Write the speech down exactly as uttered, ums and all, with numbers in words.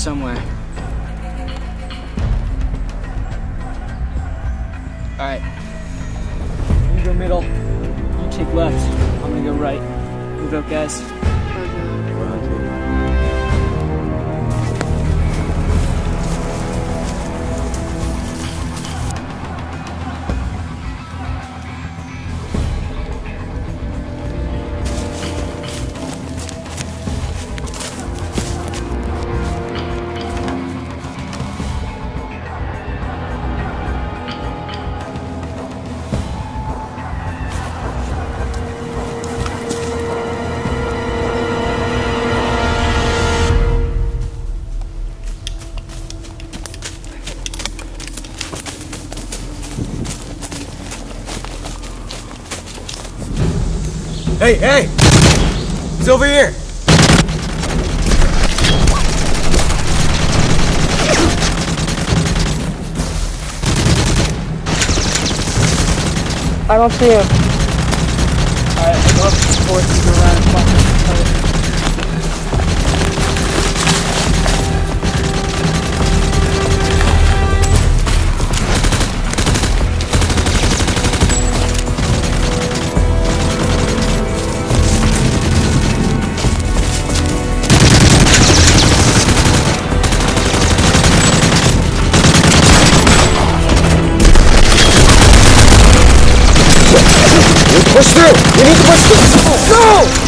somewhere. Alright. You go middle. You take left. I'm gonna go right. Move out, guys. Hey, hey! He's over here! I don't see him. Alright, I'll go up to the forces around and fucking Push through! We need to push through! Go!